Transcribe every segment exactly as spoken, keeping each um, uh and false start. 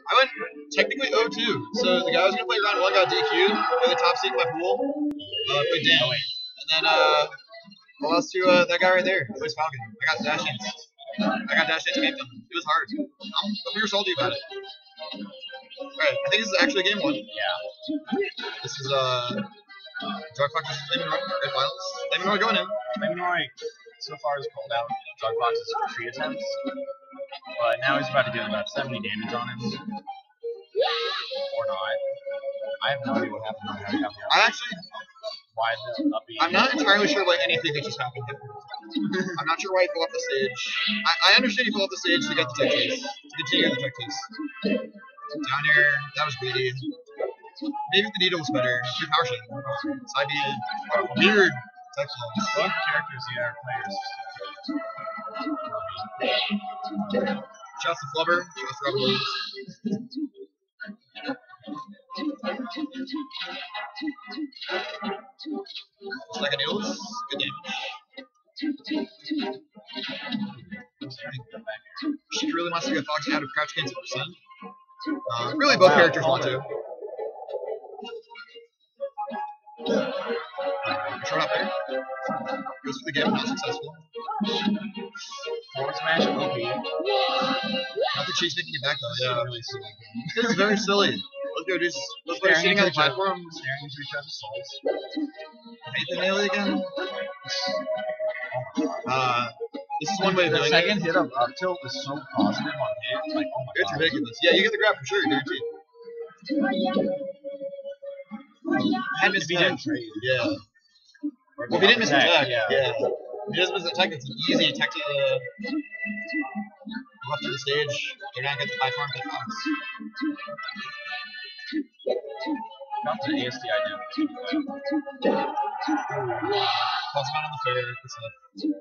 I went technically oh two. So the guy who was gonna play round one got D Q'd. They're the top seed in my pool. Uh, played Dan. And then uh, I lost to uh, that guy right there. Plays Falcon. I got dash ins. I got dash ins gamed him. It was hard. I'm, I'm real salty about it. Alright, I think this is actually game one. Yeah. This is uh, Jogfox versus Lemon Roy. Red Violets. Lemon Roy going in. Lemon Roy so far has called out Jogfox's retreat attempts, but now he's about to do about seventy damage on him. Or not. I have no idea what happened. How he got me up. I actually, Why the uppy? I'm not entirely sure why anything that just happened. I'm not sure why he fell off the stage. I, I understand he fell off the stage to get the tech chase, to continue the tech chase. Down air, that was greedy. Maybe if the needle was better. Good power shot. Side B. Weird tech flaws. Both characters here are players. Shouts to Flubber. Shouts to Robert Williams. Second needles. Good damage. She really wants to get Fox out of crouch gains at percent. Uh, really, both Wow. characters want to. Short up there. Goes for the game, not successful. Forward smash O P. Not the Chase making it back though. Yeah. Really silly. This is very silly. Let's go do. Let's go sitting on the platform. Staring into each other's souls. Nathan Haley again. Uh, this is one way of The doing second it. hit of up tilt is so positive on hit. Like, oh my It's god. ridiculous. Yeah, you get the grab for sure, guaranteed. Had missed If he tech. didn't trade. Yeah. Or Well, if he didn't miss the attack, tech, yeah. yeah. If he doesn't miss the tech, it's an easy tech to the left of the stage. They're not getting the platform to Fox. Not the A S D I did. Toss him out on the fair. Good stuff.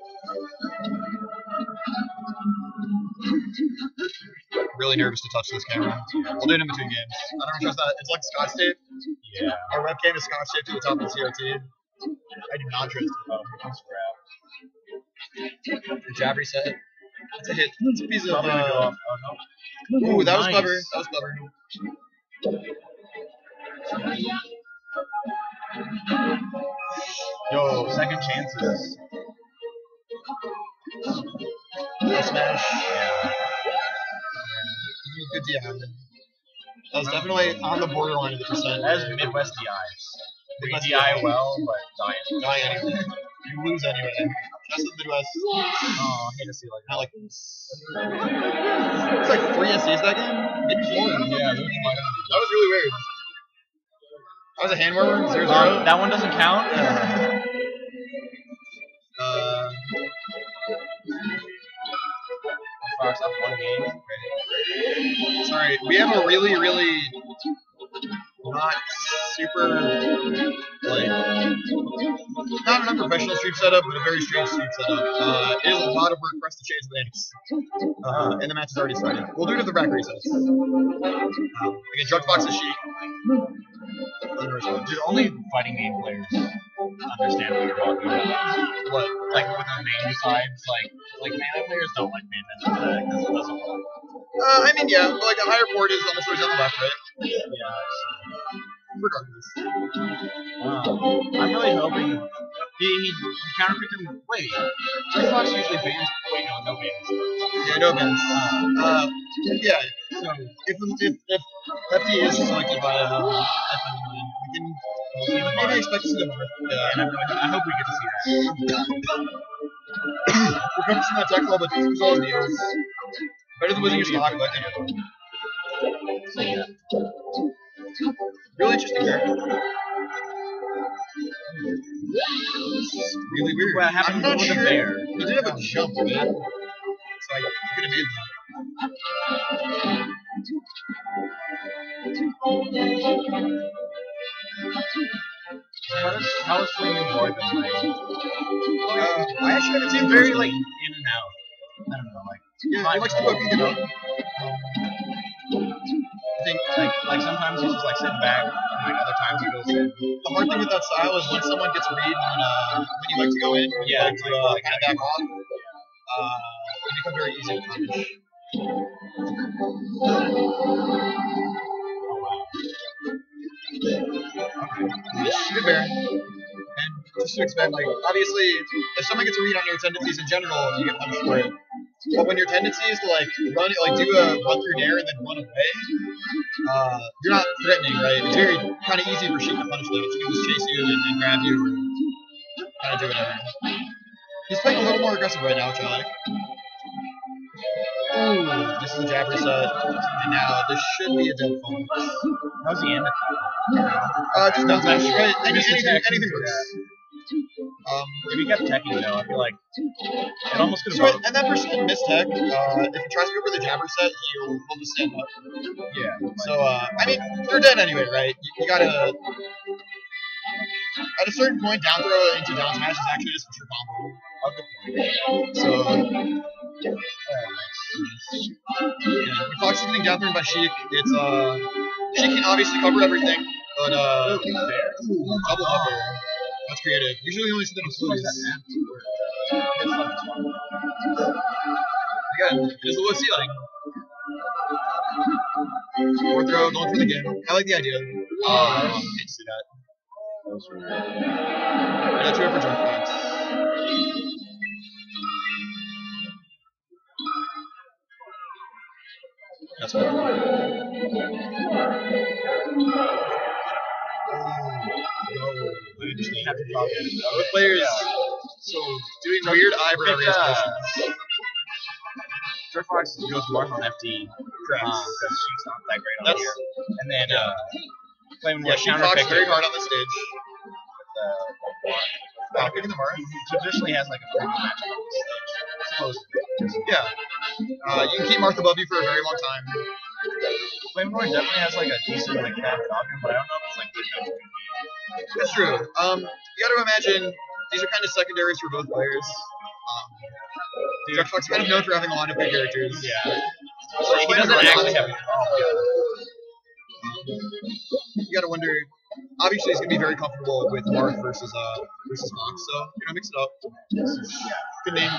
Really nervous to touch this camera. We'll do it in between games. I don't trust that. It's like Scotch tape. Yeah. Our webcam is Scotch tape to the top of the C R T. I do not trust it. Oh, nice grab. The jab reset. That's a hit. That's a piece of. Probably gonna go Uh, off. Oh no. ooh, that was Nice. clever. That was clever. Yo, second chances. Good smash. Yeah. Good D I. That was definitely on the borderline of the percent. That is Midwest D Is. We Midwest D I well, but dying. Dying anyway. You lose anyway. Just the Midwest. Oh, I hate to see like Not like this. It's like three S Cs that game? Maybe four. Yeah, That was really weird. That was a hand warmer, zero zero. Um, that one doesn't count. Uh, Fox up one game. sorry, we have a really, really not super, like, not an unprofessional stream setup, but a very strange stream setup. Uh, it is a lot of work for us to change the names. Uh, and the match has already started. We'll do it at the rack resets. Um, again, Jugbox is Sheik. Dude, only fighting game players understand what you're talking about. What? Like with the main sides, like like mana players don't like main for that because it doesn't work. Uh, I mean, yeah, but like a higher port is almost always on the left, right? Yeah. Regardless. Wow. I'm really hoping he he counterpicked him. Wait, Jugbox usually bans. Wait, no, no bans. Yeah, no bans. Uh, yeah. So if if, if Lefty is selected by uh, F M, we can We'll see the maybe bar. expect to see them more. Yeah. And I'm really, I hope we get to see that. We're focusing on tech level, but these all needles. Better than losing your stock, but anyway. So yeah. Really interesting character. Really weird. What happened I'm not with the sure. bear? He did have a jump, man. So I could have made that. How does how is Flaming Boy been playing? Uh, I actually haven't seen Very very like in and out. I don't know, like Yeah, he likes to poke you up. I think like like sometimes he's just like sitting back, and like other times he goes in. the hard thing with that style is when someone gets read when, uh, when you like to go in, when Yeah, you like to uh, kind of back off, uh, it becomes very easy to punish. Good bear. And just to expand, like, obviously, if someone gets a read on your tendencies in general, you get punished for it. But when your tendency is to, like, run, like, do a run through air and then run away, uh, you're not threatening, right? It's very kind of easy for Sheik to punish those. He can just chase you and, and grab you or kind of do whatever. He's playing a little more aggressive right now, which I like. Ooh, this is a jab reset, and now this should be a dead phone. How's he end it? Uh, just down smash, right? Any, Just anything, attack. anything works. Um, If he kept teching though, I feel like it almost could so, have. and that person can miss tech. Uh, if he tries to go for the jab reset, he'll, he'll just stand up. Yeah. So, uh, I mean, you're dead anyway, right? You, you gotta. At a certain point, down throw into down smash is actually just a true combo. So, yeah, when Fox is getting down thrown by Sheik, it's uh, Sheik can obviously cover everything, but uh, ooh, double upper. That's creative. Usually only something with Again, it is a low ceiling. Fourth throw, going for the game. I like the idea. Um, hate to see that. And that's it for Jump Fox. That's good. Both players so doing weird eyebrow Pick, raise uh, motions. George Fox goes Marth on F D Correct. because she's not that great on That's- here. And then yeah. uh, playing Yeah, more Sheik counter Fox pick very it hard on the stage. with, uh, Back picking the mark. he traditionally has like a pretty good matchup on the stage. Supposedly. Yeah. Uh, you can keep Marth above you for a very long time. Flamethrower definitely has like a decent like fat Falcon, but I don't know if it's like good enough to compete. That's true. Um, you got to imagine these are kind of secondaries for both players. Um, George Fox kind of known for having a lot of good characters. Yeah. So He doesn't actually have. You got to wonder. Obviously, he's gonna be very comfortable with Marth versus uh versus Fox. So you know, mix it up. Good name.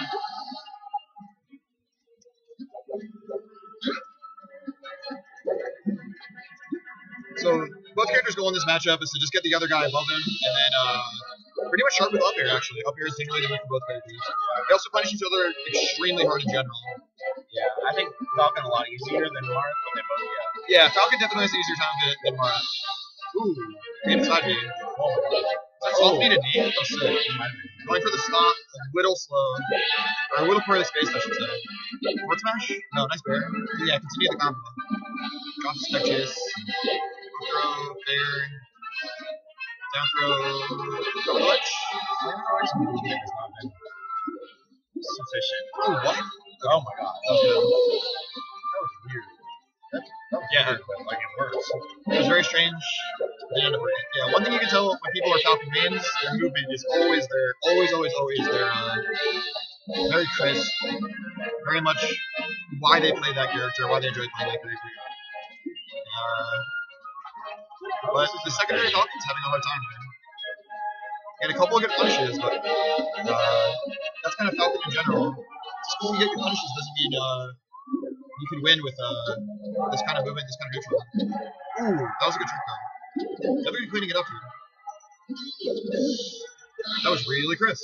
So both characters' goal in this matchup is to just get the other guy above him, and then uh, pretty much sharp with up air. Actually, up air is generally the weak for both characters. They also punish each other extremely hard in general. Yeah, I think Falcon a lot easier than Marth, but they both yeah. Yeah, Falcon definitely has an easier time than, than Marth. Ooh, getting side B. Oh. Is that soft beat a knee? Oh, sick. Going for the stop, a little slow. Or a little part of the space, I should say. Forward smash? No, nice bear. Yeah, continue the combo. Drop the spec chase. Throw, fair. Down throw. Go with the ledge. Flamethrower's movement has not been sufficient. Oh, what? Oh my god, that was good. That was weird. That, that was Yeah. weird, but like it works. It was very strange. They ended up working. Yeah, one thing you can tell when people are Falcon mains, their movement is always there. Always, always, always there. Uh, very crisp. Very much why they play that character, why they enjoy playing that character. Uh, but the secondary Falcon's having a hard time. He had a couple of good punishes, but uh, that's kind of Falcon in general. Just cool you get good punishes doesn't mean uh, you can win with uh, this kind of movement, this kind of neutral. Ooh, that was a good trick though. Definitely cleaning it up here. That was really crisp.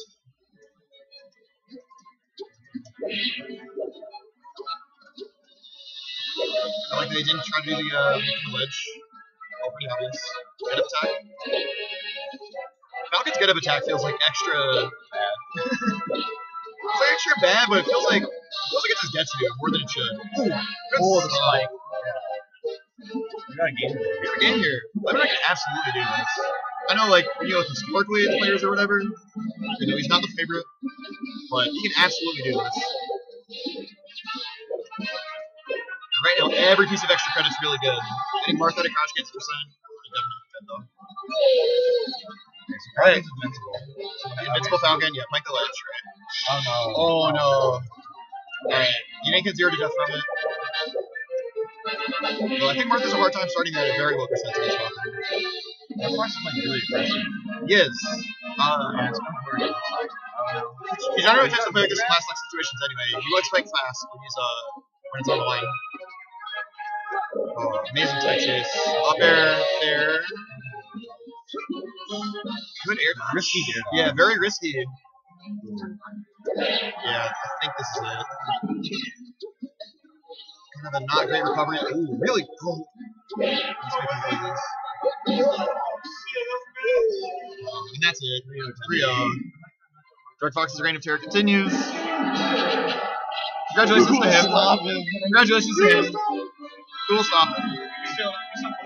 I like that they didn't try to do the uh, ledge. All pretty obvious. Get up attack. Falcon's get up attack feels like extra bad. It's like extra bad, but it feels like it feels like it just gets you more than it should. Ooh, good Oh, the stop. spike. We got a game. We have a game here. Lemonade can absolutely do this. I know, like, you know, with historically it's players or whatever, you know, he's not the favorite, but he can absolutely do this. Right now, every piece of extra credit's really good. Getting Martha to crouch against percent, definitely good though. Right. Invincible. The Invincible Falcon, yeah, Mike the Ledge, right? Oh no. Oh no. Alright, you didn't get zero to death from it. Well, I think Martha's a hard time starting that at very low percent against Falcon. That Fox is like really aggressive. He is. Uh, Yeah, it's kind of weird. Like, I don't know. he generally tends to play like this in class-like situations anyway. He likes playing fast when he's uh when it's on the line. Oh, amazing tech chase. Up air, there. Good air. Risky air. Yeah, very risky. Yeah, I think this is it. Kind of a not great recovery. Ooh, really cool. Let's make him play this. And that's it. three oh. Dark Fox's reign of terror continues. Congratulations to him. Congratulations to him. Who will stop him?